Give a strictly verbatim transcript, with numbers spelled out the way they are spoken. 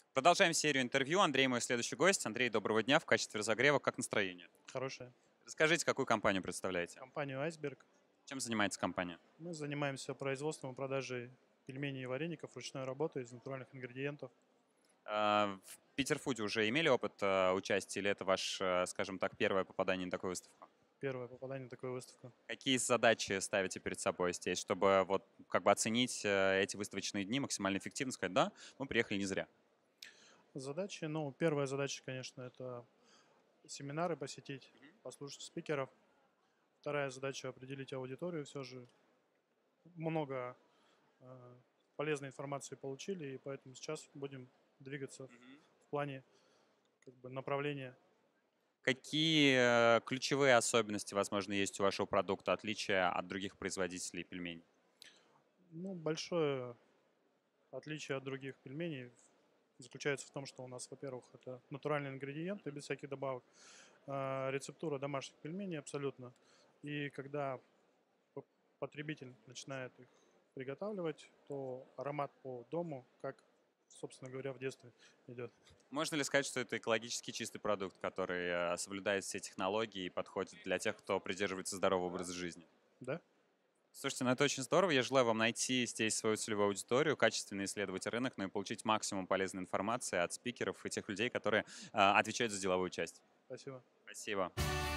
Продолжаем серию интервью. Андрей мой следующий гость. Андрей, доброго дня. В качестве разогрева, как настроение? Хорошая. Расскажите, какую компанию представляете? Компанию «Айсберг». Чем занимается компания? Мы занимаемся производством и продажей пельменей и вареников ручной работы из натуральных ингредиентов. А, В Питерфуде уже имели опыт а, участия или это ваш, а, скажем так, первое попадание на такую выставку? Первое попадание на такую выставку. Какие задачи ставите перед собой здесь, чтобы вот как бы оценить э, эти выставочные дни максимально эффективно, сказать, да, мы приехали не зря. Задачи, ну, первая задача, конечно, это семинары посетить, Мгм. послушать спикеров. Вторая задача — определить аудиторию. Все же много э, полезной информации получили, и поэтому сейчас будем двигаться Мгм. в плане как бы направления. Какие э, ключевые особенности, возможно, есть у вашего продукта, отличия от других производителей пельменей? Ну, большое отличие от других пельменей заключается в том, что у нас, во-первых, это натуральные ингредиенты без всяких добавок, а, рецептура домашних пельменей абсолютно. И когда п- потребитель начинает их приготавливать, то аромат по дому, как, собственно говоря, в детстве идет. Можно ли сказать, что это экологически чистый продукт, который э, соблюдает все технологии и подходит для тех, кто придерживается здорового образа жизни? Да? Слушайте, ну это очень здорово. Я желаю вам найти здесь свою целевую аудиторию, качественно исследовать рынок, ну и получить максимум полезной информации от спикеров и тех людей, которые а, отвечают за деловую часть. Спасибо. Спасибо.